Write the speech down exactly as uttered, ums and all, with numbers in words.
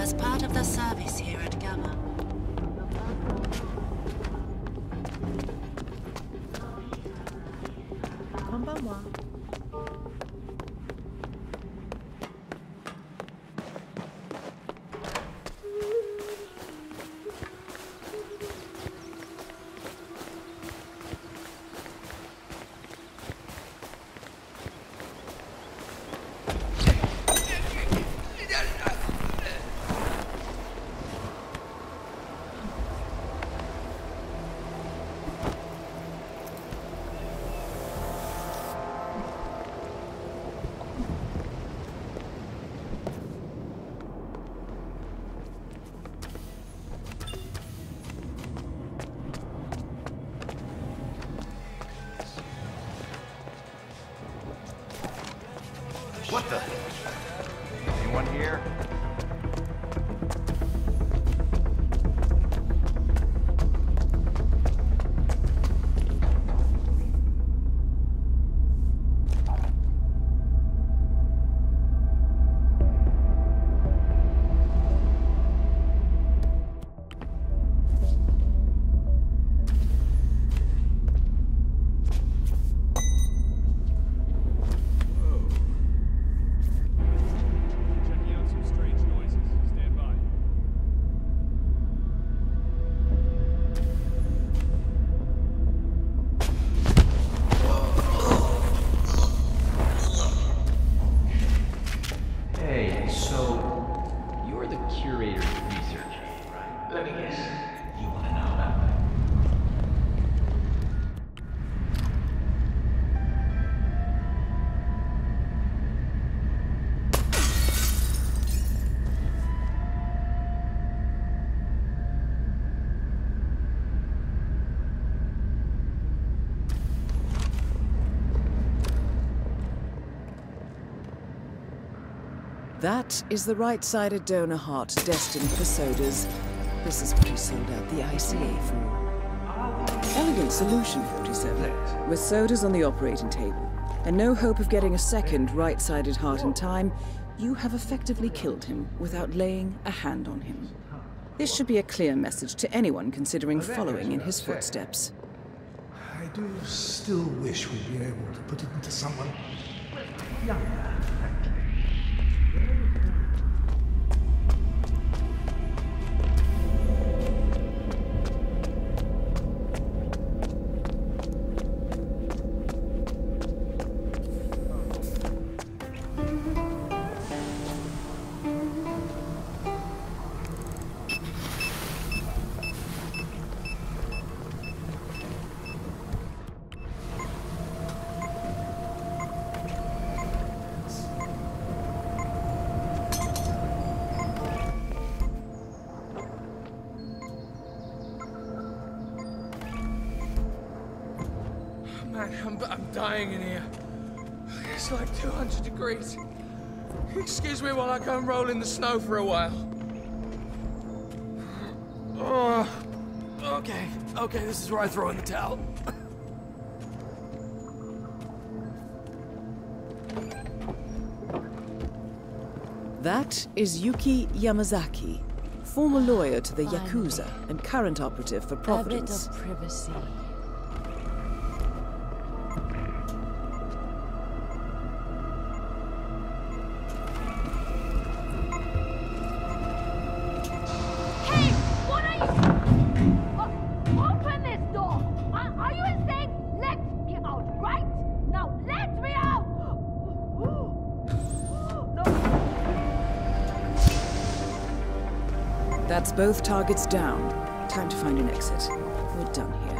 as part of the service here at Gamma. Konbanwa. What the? Anyone here? That is the right-sided donor heart destined for sodas. This is what he sold out the I C A for. Elegant solution, forty-seven. With sodas on the operating table, and no hope of getting a second right-sided heart in time, you have effectively killed him without laying a hand on him. This should be a clear message to anyone considering following in his footsteps. I do still wish we'd be able to put it into someone younger. I'm, I'm dying in here. It's like two hundred degrees. Excuse me while I go and roll in the snow for a while. Oh, okay, okay, this is where I throw in the towel. That is Yuki Yamazaki, former lawyer to the Yakuza and current operative for Providence. A bit of privacy. That's both targets down. Time to find an exit. We're done here.